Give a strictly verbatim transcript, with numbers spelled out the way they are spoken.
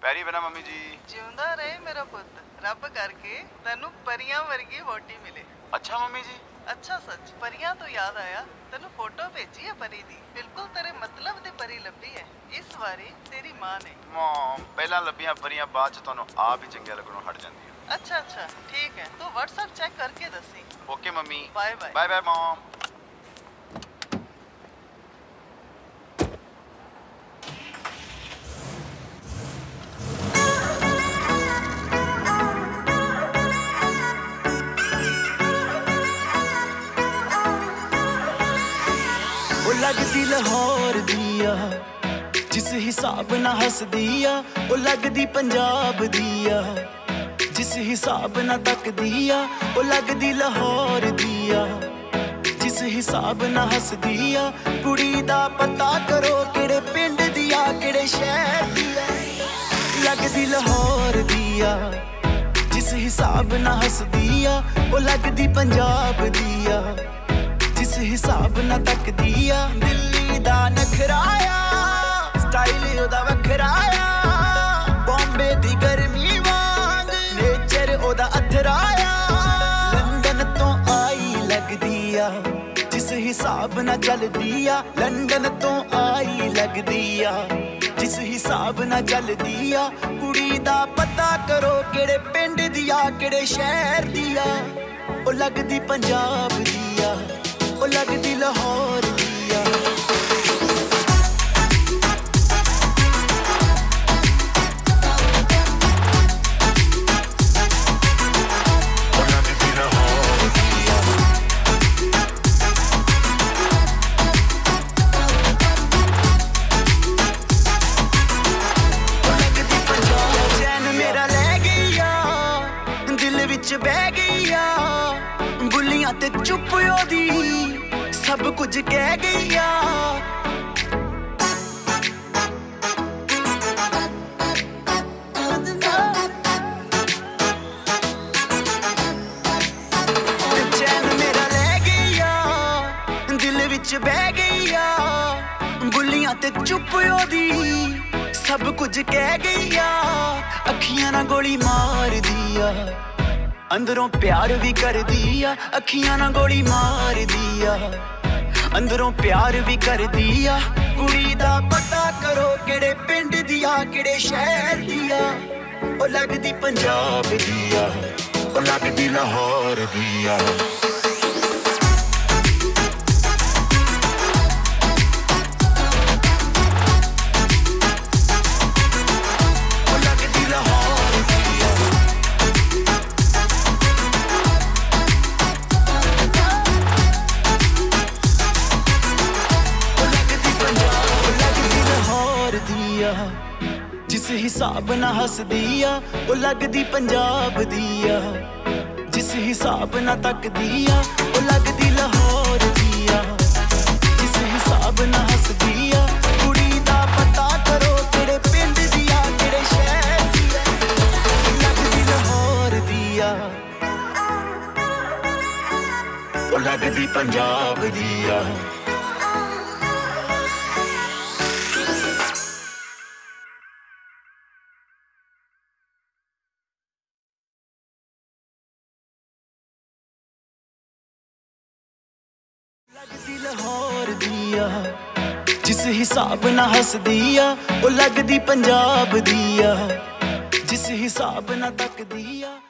ਪੈਰੀ ਬਣਾ ਮੰਮੀ ਜੀ। ਜਿਉਂਦਾ ਰਹੇ ਮੇਰਾ ਪੁੱਤ, ਰੱਬ ਕਰਕੇ ਤੈਨੂੰ ਪਰੀਆਂ ਵਰਗੀ ਵੋਟੀ ਮਿਲੇ। ਅੱਛਾ ਮੰਮੀ ਜੀ। ਅੱਛਾ ਸੱਚ, ਪਰੀਆਂ ਤੋਂ ਯਾਦ ਆਇਆ, ਤੈਨੂੰ ਫੋਟੋ ਭੇਜੀ ਹੈ ਪਰੀ ਦੀ। ਬਿਲਕੁਲ ਤੇਰੇ ਮਤਲਬ ਦੀ ਪਰੀ ਲੱਭੀ ਹੈ ਇਸ ਵਾਰੀ ਤੇਰੀ ਮਾਂ ਨੇ। ਮਮ ਪਹਿਲਾਂ ਲੱਭੀਆਂ ਪਰੀਆਂ ਬਾਅਦ ਚ ਤੁਹਾਨੂੰ ਆਪ ਹੀ ਚੰਗੀਆਂ ਲੱਗਣੋਂ ਹਟ ਜਾਂਦੀਆਂ। ਅੱਛਾ ਅੱਛਾ ਠੀਕ ਹੈ, ਤੂੰ WhatsApp ਚੈੱਕ ਕਰਕੇ ਦੱਸੀ। Okay mummy. Bye bye. Bye bye mum. लगदी लाहौर दिया जिस हिसाब ना हसदिया, ओ लगदी पंजाब दिया जिस हिसाब ना तकदिया, ओ लगदी लाहौर दिया जिस हिसाब ना हसदिया। कुड़ी दा पता करो केड़े पिंड दिया केड़े शहर दिया, लगदी लाहौर दिया जिस हिसाब ना हसदिया, ओ लगदी पंजाब दिया जिस हिसाब ना तकदिया। दिल्ली दा नखराया स्टाइल ओदा वखराया, बॉम्बे दी गर्मी वांग नेचर ओदा अथराया। लंदन तो आई लगदिया जिस हिसाब ना चलदिया, लंदन तो आई लगदिया जिस हिसाब ना चलदिया। कुड़ी दा पता करो केड़े पिंड दिया केड़े शहर दिया, ओ लगदी पंजाब दिया ओ लगदी लाहौर दिया। चैन मेरा लै गईया दिल विच बह गईया, बुलियां ते चुप ओदी सब कुछ कह गईया। चैन मेरा लै गईया दिल विच बह गईया, बुलियां ते चुप ओदी सब कुछ कह गईया। अखियां ना गोली मार दिया, अंदरों प्यार भी कर दिया। अखियां ना गोली मार दिया, अंदरों प्यार भी कर दिया। कुड़ी दा पता करो केड़े पिंड दिया केड़े शहर दिया, ओ लगदी पंजाब दिया ओ लगदी लाहौर दिया। जिस हिसाब ना हसदिया, ओ लगदी पंजाब दिया जिस हिसाब ना तकदिया, ओ लगदी लाहौर दिया जिस हिसाब ना हसदिया। कुड़ी दा पता करो केड़े पिंड दिया केड़े शहर दिया, लगदी लाहौर दिया ओ लगदी पंजाब दिया। लगदी लाहौर दिया जिस हिसाब ना हसदिया, ओ लगदी पंजाब दिया जिस हिसाब ना तकदिया।